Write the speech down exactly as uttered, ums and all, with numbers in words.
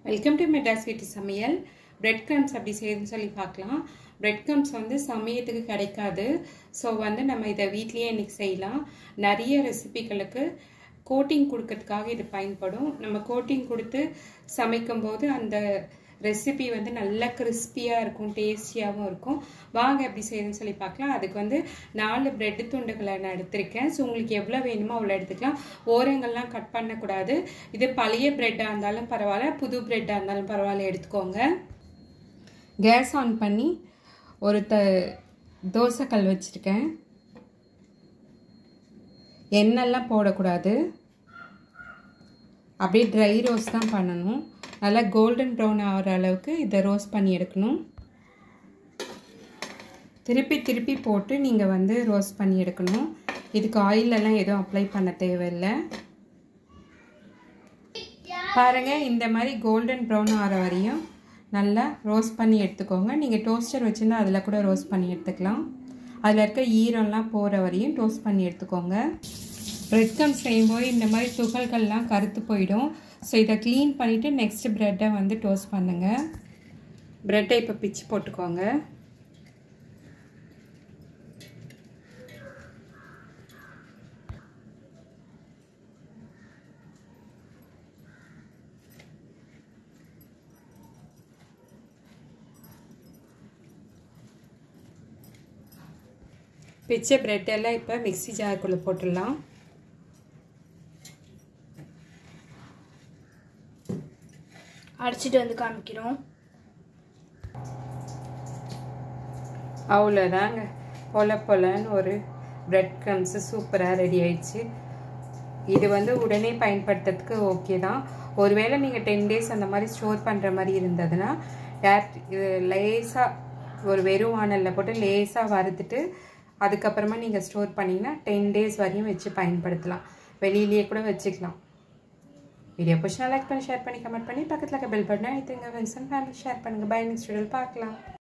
Welcome to Madras வீட்டு சமையல். Bread crumbs அப்படி செய்யுதுன்னு சொல்லி பார்க்கலாம். பிரெட் க்ரம்ஸ் வந்து சமையத்துக்கு கிடைக்காது. ஸோ வந்து நம்ம இதை வீட்லேயே இன்றைக்கி செய்யலாம். நிறைய ரெசிபிகளுக்கு கோட்டிங் கொடுக்கறதுக்காக இது பயன்படும். நம்ம கோட்டிங் கொடுத்து சமைக்கும்போது அந்த ரெசிபி வந்து நல்லா கிறிஸ்பியாக இருக்கும், டேஸ்டியாகவும் இருக்கும். வாங்க எப்படி செய்யுதுன்னு சொல்லி பார்க்கலாம். அதுக்கு வந்து நாலு பிரெட்டு துண்டுகளை நான் எடுத்திருக்கேன். ஸோ உங்களுக்கு எவ்வளோ வேணுமோ அவ்வளோ எடுத்துக்கலாம். ஓரங்கள்லாம் கட் பண்ணக்கூடாது. இது பழைய பிரெட்டாக இருந்தாலும் பரவாயில்ல, புது பிரெட்டாக இருந்தாலும் பரவாயில்ல, எடுத்துக்கோங்க. கேஸ் ஆன் பண்ணி ஒரு த தோசைக்கல் வச்சுருக்கேன். எண்ணெய்லாம் போடக்கூடாது, அப்படியே ட்ரை ரோஸ்ட் தான் பண்ணணும். நல்லா கோல்டன் ப்ரௌன் ஆகிற அளவுக்கு இதை ரோஸ்ட் பண்ணி எடுக்கணும். திருப்பி திருப்பி போட்டு நீங்கள் வந்து ரோஸ்ட் பண்ணி எடுக்கணும். இதுக்கு ஆயிலெல்லாம் எதுவும் அப்ளை பண்ண தேவையில்லை. பாருங்கள், இந்த மாதிரி கோல்டன் ப்ரௌன் ஆகிற வரையும் நல்லா ரோஸ்ட் பண்ணி எடுத்துக்கோங்க. நீங்கள் டோஸ்டர் வச்சுருந்தா அதில் கூட ரோஸ்ட் பண்ணி எடுத்துக்கலாம். அதில் இருக்க ஈரம்லாம் போகிற வரையும் டோஸ்ட் பண்ணி எடுத்துக்கோங்க. பிரெட் க்ரம்ஸ் செய்யும்போது இந்த மாதிரி துகள்கள்லாம் கருத்து போயிடும். ஸோ இதை க்ளீன் பண்ணிவிட்டு நெக்ஸ்ட் ப்ரெட்டை வந்து டோஸ்ட் பண்ணுங்கள். ப்ரெட்டை இப்போ பிச்சு போட்டுக்கோங்க. பிச்சை ப்ரெட்டெல்லாம் இப்போ மிக்ஸி ஜாருக்குள்ளே போட்டுடலாம். அடிச்சிட்டு வந்து காமிக்கிறோம். அவ்வளோதாங்க, பொல பொலன்னு ஒரு பிரெட் க்ரம்ஸு சூப்பராக ரெடி ஆயிடுச்சு. இது வந்து உடனே பயன்படுத்துறதுக்கு ஓகே தான். ஒருவேளை நீங்கள் டென் டேஸ் அந்த மாதிரி ஸ்டோர் பண்ணுற மாதிரி இருந்ததுன்னா டேரக்ட் இது லேஸாக ஒரு வெறும் வானலில் போட்டு லேஸாக வறுத்துட்டு அதுக்கப்புறமா நீங்கள் ஸ்டோர் பண்ணிங்கன்னா டென் டேஸ் வரையும் வச்சு பயன்படுத்தலாம். வெளியிலேயே கூட வச்சுக்கலாம். வீடியோ பிடிச்சா லைக் பண்ணி, ஷேர் பண்ணி, கமெண்ட் பண்ணி, பக்கத்தில் இருக்க பெல் பட்டனை அழுத்துங்க. ஃப்ரெண்ட்ஸ் அண்ட் ஃபேமிலி ஷேர் பண்ணுங்கள். பை, நெக்ஸ்ட் வீடியோவில் பார்க்கலாம்.